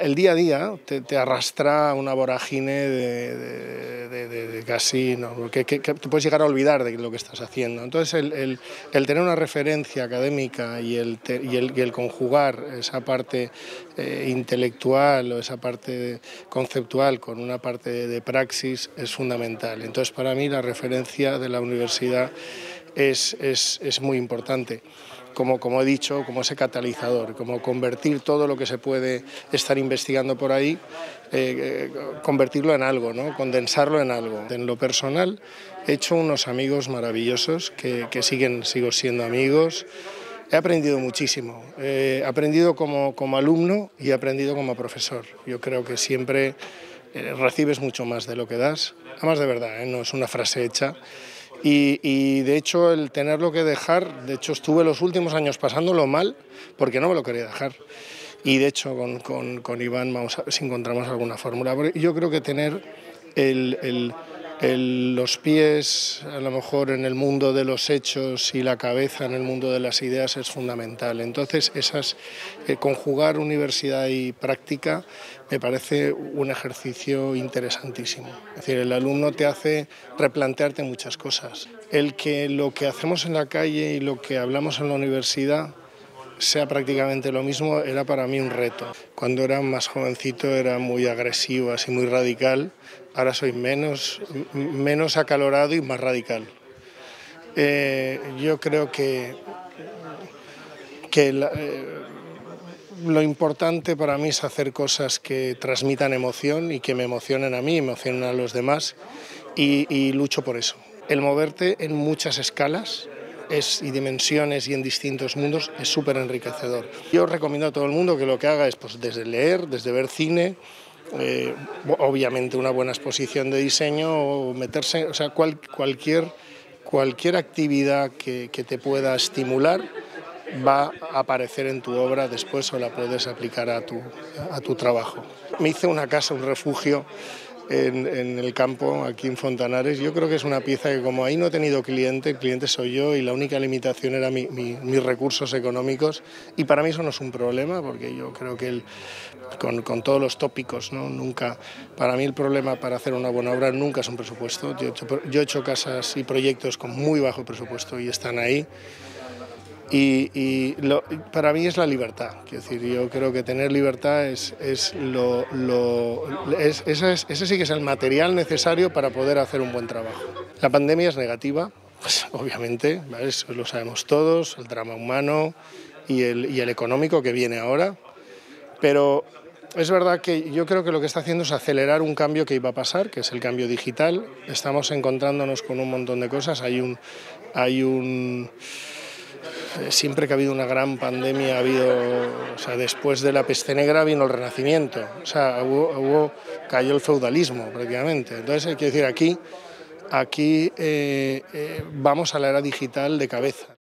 el día a día te arrastra a una vorágine de casi, ¿no? que te puedes llegar a olvidar de lo que estás haciendo. Entonces el tener una referencia académica y el conjugar esa parte intelectual o esa parte conceptual con una parte de praxis es fundamental. Entonces para mí la referencia de la universidad es muy importante. Como he dicho, como ese catalizador, como convertir todo lo que se puede estar investigando por ahí, convertirlo en algo, ¿no? Condensarlo en algo. En lo personal he hecho unos amigos maravillosos que sigo siendo amigos. He aprendido muchísimo, he aprendido como alumno y he aprendido como profesor. Yo creo que siempre recibes mucho más de lo que das, además de verdad, no es una frase hecha. Y de hecho el tenerlo que dejar, de hecho estuve los últimos años pasándolo mal porque no me lo quería dejar. Y de hecho con Iván vamos a ver si encontramos alguna fórmula. Yo creo que tener los pies a lo mejor en el mundo de los hechos y la cabeza en el mundo de las ideas es fundamental. Entonces conjugar universidad y práctica me parece un ejercicio interesantísimo. Es decir, el alumno te hace replantearte muchas cosas. Lo que hacemos en la calle y lo que hablamos en la universidad sea prácticamente lo mismo, era para mí un reto. Cuando era más jovencito era muy agresivo, así muy radical. Ahora soy menos acalorado y más radical. Yo creo que lo importante para mí es hacer cosas que transmitan emoción y que me emocionen a mí, emocionen a los demás y lucho por eso. El moverte en muchas escalas y dimensiones y en distintos mundos es súper enriquecedor. Yo recomiendo a todo el mundo que lo que haga es desde leer, desde ver cine, obviamente una buena exposición de diseño o meterse, o sea, cualquier actividad que te pueda estimular va a aparecer en tu obra después o la puedes aplicar a tu trabajo. Me hice una casa, un refugio en el campo, aquí en Fontanares. Yo creo que es una pieza que como ahí no he tenido cliente, el cliente soy yo y la única limitación era mis recursos económicos y para mí eso no es un problema porque yo creo que con todos los tópicos, ¿no? Nunca, para mí el problema para hacer una buena obra nunca es un presupuesto. Yo he hecho casas y proyectos con muy bajo presupuesto y están ahí. Para mí es la libertad, quiero decir, yo creo que tener libertad ese sí que es el material necesario para poder hacer un buen trabajo. La pandemia es negativa, pues obviamente, ¿vale? Eso lo sabemos todos, el drama humano y el económico que viene ahora, pero es verdad que yo creo que lo que está haciendo es acelerar un cambio que iba a pasar, que es el cambio digital. Estamos encontrándonos con un montón de cosas, siempre que ha habido una gran pandemia, o sea, después de la peste negra vino el Renacimiento, o sea, cayó el feudalismo prácticamente. Entonces, quiero decir, aquí vamos a la era digital de cabeza.